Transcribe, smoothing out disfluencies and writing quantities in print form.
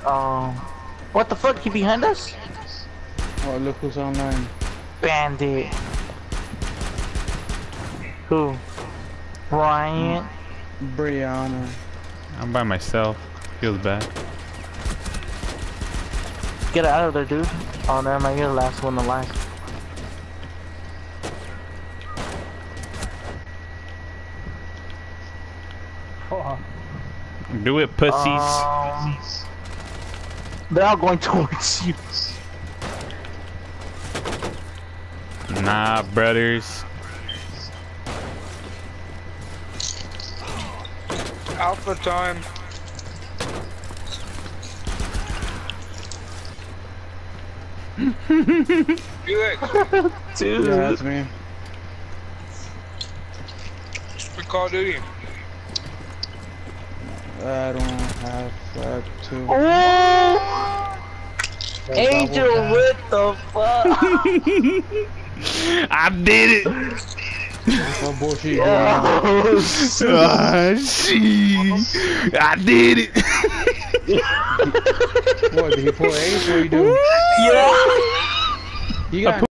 What the fuck? He behind us? Oh, look who's online. Bandit. Who? Ryan? Brianna. I'm by myself. Feels bad. Get out of there, dude. Oh, never mind. You're the last one alive. Fuck. Do it, pussies. They're all going towards you. Nah, brothers. Alpha time. Felix, Dude. Yeah, that's me. we Call of Duty. I don't have that too. Oh! Angel, what the fuck? I did it. What bullshit? Oh, shit. Ah, shit. I did it. What, did he pull ace? What are you doing? Yeah. You got